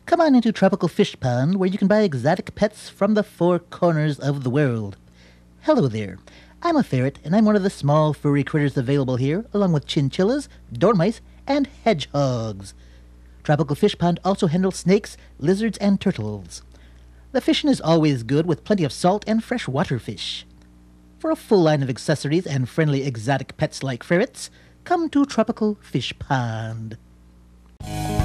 Come on into Tropical Fish Pond, where you can buy exotic pets from the four corners of the world. Hello there. I'm a ferret, and I'm one of the small furry critters available here, along with chinchillas, dormice, and hedgehogs. Tropical Fish Pond also handles snakes, lizards, and turtles. The fishing is always good, with plenty of salt and freshwater fish. For a full line of accessories and friendly exotic pets like ferrets, come to Tropical Fish Pond.